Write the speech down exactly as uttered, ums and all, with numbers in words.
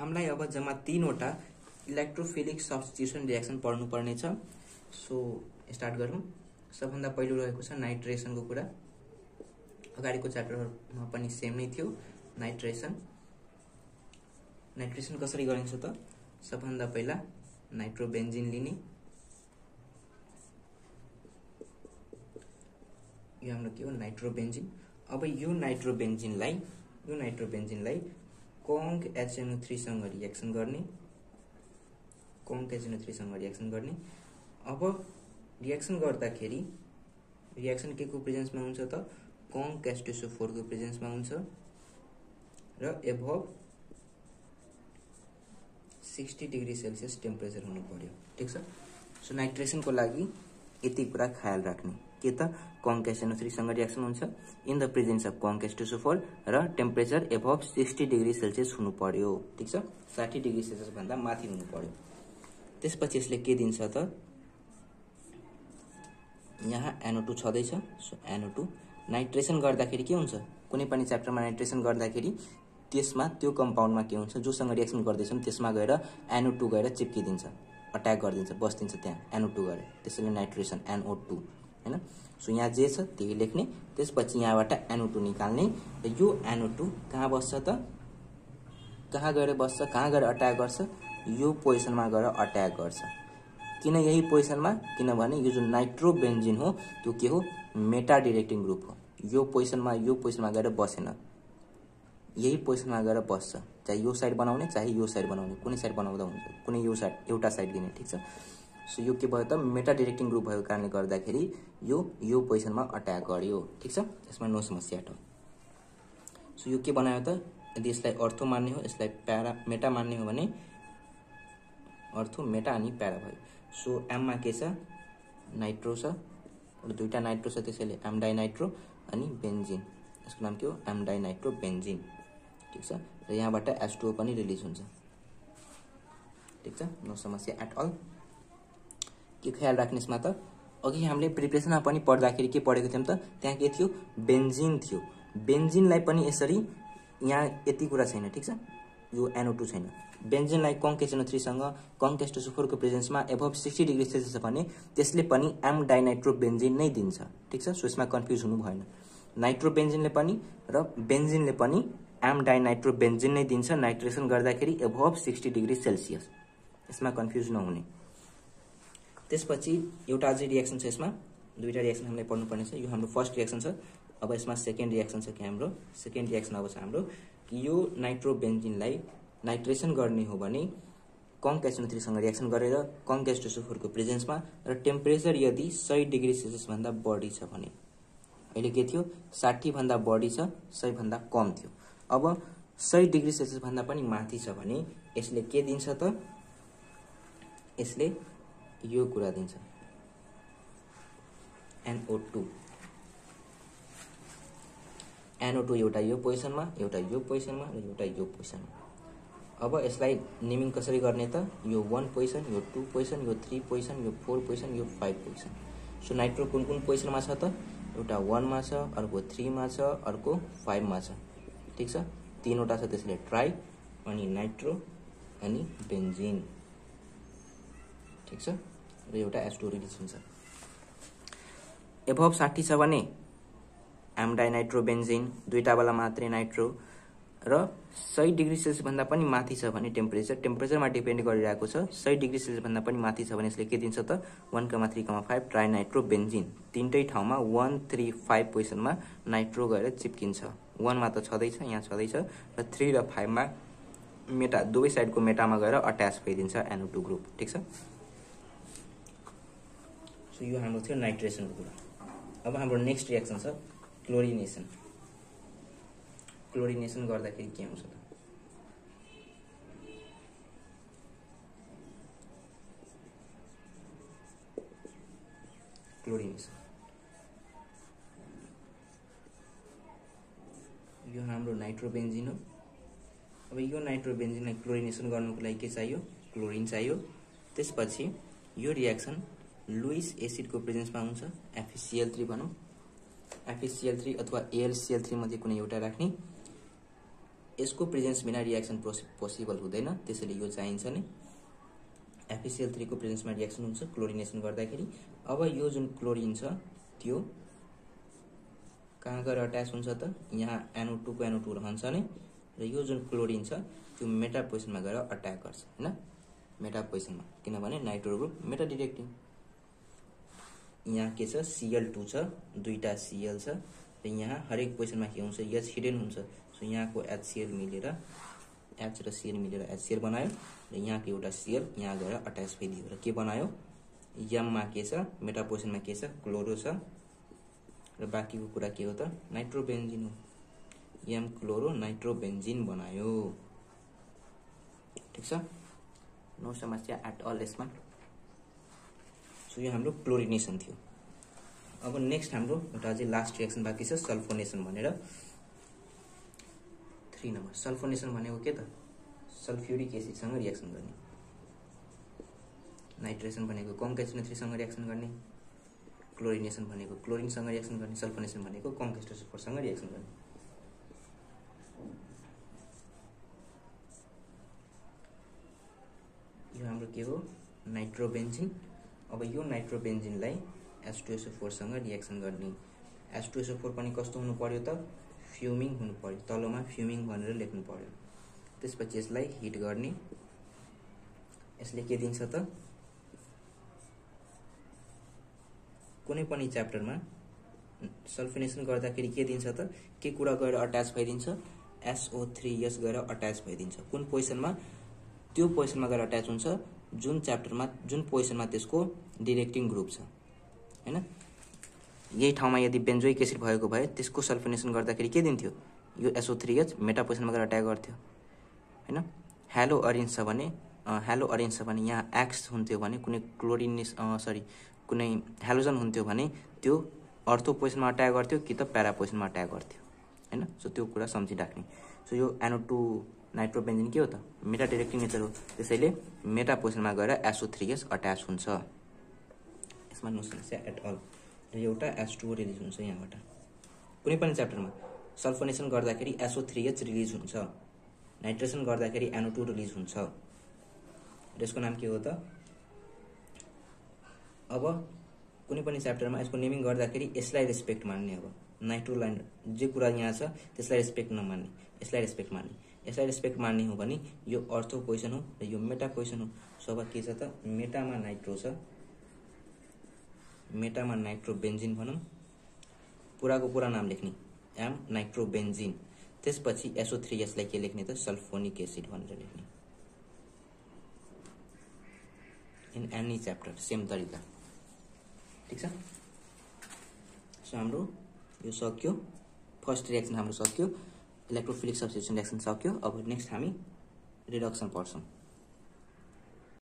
हामीलाई अब जम्मा तीनवटा इलेक्ट्रोफिलिक सब्स्टिट्युसन रिएक्सन पढ्नु पर्ने छ। सो स्टार्ट गरौँ। सबभन्दा पहिलो रहेको छ नाइट्रेसनको कुरा। अगाडिको च्याप्टरमा पनि सेम नै थियो नाइट्रेसन। नाइट्रेसन कसरी गरिन्छ त? सबभन्दा पहिला नाइट्रोबेन्जिन लिने, यो हाम्रो के हो नाइट्रोबेन्जिन। अब यो नाइट्रोबेन्जिनलाई यो नाइट्रोबेन्जिनलाई conc H N O three सँग रिएक्सन गर्ने, conc H N O three सँग रिएक्सन गर्ने। अब रिएक्सन गर्दाखेरि रिएक्सन के को प्रेजेन्समा हुन्छ त? Conc H two S O four को प्रेजेन्समा हुन्छ र above sixty degree Celsius temperature हुनु पर्यो। ठीक छ। सो नाइट्रेसनको लागि यति कुरा ख्याल राख्ने के त conc H N O three सँग रिएक्सन हुन्छ in the presence of conc H two S O four र temperature above sixty degree Celsius हुनु पर्यो। ठीक छ। साठी डिग्री सेल्सियस भन्दा माथि हुनु पर्यो। त्यसपछि यसले के दिन्छ त? यहाँ एन ओ टू छँदैछ। So N O two nitration गर्दाखेरि के हुन्छ? कुनै पनि च्याप्टरमा नाइट्रेसन गर्दाखेरि त्यसमा त्यो कम्पाउन्डमा के हुन्छ? जोसँग रिएक्सन गर्दैछौँ त्यसमा गएर एन ओ टू गएर चिप्किदिन्छ, अट्याक गरिदिन्छ, बस्दिन्छ त्यहाँ एन ओ टू गएर। त्यसैले नाइट्रेसन एन ओ टू हैन। सो यहाँ जे छ त्यही लेख्ने, त्यसपछि यहाँबाट एन ओ टू निकाल्ने र यो एन ओ टू कहाँ बस्छ त? कहाँ गएर बस्छ? कहाँ गएर अट्याक गर्छ? यो पोजिसनमा गएर अट्याक गर्छ। किन यही पोजिसनमा? किनभने यो जुन नाइट्रोबेन्जिन हो त्यो के हो? मेटा डिरेक्टिङ ग्रुप हो। यो पोजिसनमा यो पोजिसनमा गएर बसेन, यही पोजिसनमा गएर बस्छ। चाहे यो साइड बनाउने चाहे यो साइड बनाउने, कुनै साइड बनाउँदा हुन्छ, कुनै यो साइड एउटा साइड दिने। ठीक छ। सो यो के भयो त? मेटा डिरेक्टिङ ग्रुप भएको कारणले गर्दाखेरि यो यो पोजिसनमा अट्याक गर्यो। ठीक छ। यसमा नो समस्या छ। सो यो के बनायो त? यदि यसलाई अर्थो मान्ने हो, यसलाई प्यारा मेटा मान्ने हो भने अर्थो मेटा अनि प्यारा भयो। सो एममा के छ? नाइट्रो छ र दुईटा नाइट्रो छ, त्यसैले एम डाइनाइट्रो अनि बेन्जिन। यसको नाम के हो? M dinitrobenzene. ठीक छ। र यहाँबाट एच टू ओ पनि रिलिज हुन्छ। ठीक छ। नो समस्या एट अल। के ख्याल राख्ने यसमा त? अघि हामीले प्रिपरेसनमा पनि पढ्दाखेरि के पढेको थियौँ त? त्यहाँ के थियो? बेन्जिन थियो। बेन्जिनलाई पनि यसरी यहाँ यति कुरा छैन। ठीक छ। यो एन ओ टू छैन। बेन्जिनलाई conc H N O three सँग conc H two S O four को प्रेजेन्समा एभव सिक्सटी डिग्री सेल्सियस छ भने त्यसले पनि एम डाइनाइट्रो बेन्जिन नै दिन्छ। ठीक छ। सो यसमा कन्फ्युज हुनु भएन। नाइट्रो बेन्जिनले पनि र बेन्जिनले पनि एम डाइनाइट्रो बेन्जिन नै दिन्छ नाइट्रेसन गर्दाखेरि एभव सिक्सटी डिग्री सेल्सियस। यसमा कन्फ्युज नहुने। त्यसपछि एउटा अझै रिएक्सन छ यसमा, दुईटा रिएक्सन हामीलाई पढ्नुपर्ने छ। यो हाम्रो फर्स्ट रिएक्सन छ। अब यसमा सेकेन्ड रिएक्सन छ कि हाम्रो सेकेन्ड रिएक्सन अब छ हाम्रो कि यो नाइट्रोबेन्जिनलाई नाइट्रेसन गर्ने हो भने conc H N O three सँग रिएक्सन गरेर conc H two S O four को प्रेजेन्समा र टेम्परेचर यदि सय डिग्री सेल्सियस भन्दा बढी छ भने, अहिले के थियो? साठी भन्दा बढी छ, सय भन्दा कम थियो। अब सय डिग्री सेल्सियस भन्दा पनि माथि छ भने यसले के दिन्छ त? यसले यो कुरा दिन्छ N O two. N O two एउटा यो पोजिसनमा, एउटा यो पोजिसनमा र एउटा यो पोजिसनमा। अब यसलाई नेमिङ कसरी गर्ने त? यो वान पोजिसन, यो टू पोजिसन, यो थ्री पोजिसन, यो फोर पोजिसन, यो फाइभ पोजिसन। सो नाइट्रो कुन कुन पोजिसनमा छ त? एउटा वानमा छ, अर्को थ्रीमा छ, अर्को फाइभमा छ। ठीक छ। तीनवटा छ, त्यसले ट्राई अनि नाइट्रो अनि बेन्जिन। ठीक छ। र एउटा एच टू ओ रिलिज हुन्छ। एभव साठी छ भने एम डाइनाइट्रो बेन्जिन, दुईटा वाला मात्रै नाइट्रो। र सय डिग्री सेल्सियस भन्दा पनि माथि छ भने टेम्परेचर टेम्परेचरमा डिपेन्ड गरिरहेको छ। सय डिग्री सेल्सियस भन्दा पनि माथि छ भने यसले के दिन्छ त? One comma three comma five trinitrobenzene. तिनटै ठाउँमा वान थ्री फाइभ पोजिसनमा नाइट्रो गएर चिप्किन्छ। वानमा त छँदैछ, यहाँ छँदैछ, र थ्री र फाइभमा मेटा दुवै साइडको मेटामा गएर अट्याच भइदिन्छ एन ओ टू ग्रुप। ठीक छ। सो यो हाम्रो थियो नाइट्रेसनको कुरा। अब हाम्रो नेक्स्ट रिएक्सन छ क्लोरिनेसन। क्लोरिनेसन गर्दाखेरि के हुन्छ त? क्लोरिनेसन यो हाम्रो नाइट्रोबेन्जिन हो। अब यो नाइट्रोबेन्जिनलाई क्लोरिनेसन गर्नुको लागि के चाहियो? क्लोरिन चाहियो। त्यसपछि यो रिएक्सन लुइस एसिडको प्रेजेन्समा हुन्छ, F E C L three भनौँ। F E C L three अथवा A L C L three मध्ये कुनै एउटा राख्ने यसको प्रेजेन्स बिना रियाक्सन पोसिबल हुँदैन, त्यसैले यो चाहिन्छ नै। एफिसिएल थ्री को प्रेजेन्समा रियाक्सन हुन्छ क्लोरिनेसन गर्दाखेरि। अब यो जुन क्लोरिन छ त्यो कहाँ गएर अट्याच हुन्छ त, यहाँ एनओ टू को एनओ टू रहन्छ नै, र यो जुन क्लोरिन छ त्यो मेटा पोजिसनमा गएर अट्याक गर्छ हैन, मेटा पोजिसनमा, किनभने नाइट्रो ग्रुप मेटा डिरेक्टिभ। यहाँ के छ सीएल टू छ, दुईटा सीएल छ, र यहाँ हरेक पोजिसनमा के हुन्छ एच हिडन हुन्छ। सो यहाँको एचसीएल मिलेर एच र सीएल मिलेर एचसीएल बनायो, र यहाँको एउटा सीएल यहाँ गएर अट्याच भइदियो र के बनायो, एममा के छ मेटा पोजिसनमा के छ क्लोरो छ, र बाँकीको कुरा के हो त नाइट्रोबेन्जिन हो। एम क्लोरो नाइट्रोबेन्जिन बनायो। ठीक छ, नो समस्या एट अल यसमा। सो यो हाम्रो क्लोरिनेसन थियो। अब नेक्स्ट हाम्रो एउटा अझै लास्ट रिएक्सन बाँकी छ सल्फोनेसन भनेर। थ्री नम्बर सल्फोनेसन भनेको के त, सल्फ्युरिक एसिडसँग रिएक्सन गर्ने। नाइट्रेसन भनेको कङ्क एच एन थ्री सँग रिएक्सन गर्ने, क्लोरिनेसन भनेको क्लोरिनसँग रिएक्सन गर्ने, सल्फोनेसन भनेको conc H two S O four सँग रिएक्सन गर्ने। यो हाम्रो के हो नाइट्रोबेन्जिन। अब यो नाइट्रोबेन्जिनलाई H two S O four सँग रिएक्सन गर्ने। H two S O four पनि कस्तो हुनु पर्यो त, फ्युमिङ हुनु पर्यो, तलमा फ्युमिङ भनेर लेख्नु पर्यो। त्यसपछि यसलाई हिट गर्ने। यसले के दिन्छ त, कुनै पनि च्याप्टरमा सल्फोनेसन गर्दाखेरि के दिन्छ त, के कुरा गएर अट्याच भइदिन्छ, एसओ थ्री एस गएर अट्याच भइदिन्छ। कुन पोजिसनमा, त्यो पोजिसनमा गएर अट्याच हुन्छ जुन च्याप्टरमा जुन पोजिसनमा त्यसको डिरेक्टिङ ग्रुप छ हैन। यही ठाउँमा यदि बेन्जोइक एसिड भएको भए त्यसको सल्फोनेसन गर्दाखेरि के दिन्थ्यो, यो एसओ थ्री एच मेटा पोजिसनमा गएर अट्याक गर्थ्यो हैन। हेलो अरेन्ज छ भने हेलो अरेन्ज छ भने यहाँ एक्स हुन्थ्यो भने, कुनै क्लोरिन सरी कुनै हेलोजन हुन्थ्यो भने त्यो अर्थो पोजिसनमा अट्याक गर्थ्यो कि त प्यारा पोजिसनमा अट्याक गर्थ्यो हैन। सो त्यो कुरा सम्झिराख्ने। सो यो एनओ टू नाइट्रोबेन्जिन के हो त, मेटा डिरेक्टिङ नेचर हो, त्यसैले मेटा पोजिसनमा गएर एसओ थ्री एस अट्याच हुन्छ। यसमा नो समस्या एट अल। र एउटा एच टू ओ रिलिज हुन्छ यहाँबाट। कुनै पनि च्याप्टरमा सल्फोनेसन गर्दाखेरि एसओ थ्री एच रिलिज हुन्छ, नाइट्रेसन गर्दाखेरि एनओ टू रिलिज हुन्छ। र यसको नाम के हो त, अब कुनै पनि च्याप्टरमा यसको नेमिङ गर्दाखेरि यसलाई रेस्पेक्ट मान्ने। अब नाइट्रोलाइन जे कुरा यहाँ छ त्यसलाई रेस्पेक्ट नमान्ने, यसलाई रेस्पेक्ट मान्ने। यसलाई रेस्पेक्ट मान्ने हो भने यो अर्थो पोजिसन हो र यो मेटा पोजिसन हो। सो अब के छ त, मेटामा नाइट्रो छ, मेटामा नाइट्रोबेन्जिन भनौँ, पुराको पुरा नाम लेख्ने एम नाइट्रोबेन्जिन। त्यसपछि एसओ थ्री एसलाई के लेख्ने त, सल्फोनिक एसिड भनेर लेख्ने। इन एनी च्याप्टर सेम तरिका। ठीक छ। सो हाम्रो यो सक्यो, फर्स्ट रिएक्सन हाम्रो सक्यो, इलेक्ट्रोफिलिक सब्स्टिट्युसन रिएक्सन सक्यो। अब नेक्स्ट हामी रिडक्सन पढ्छौँ।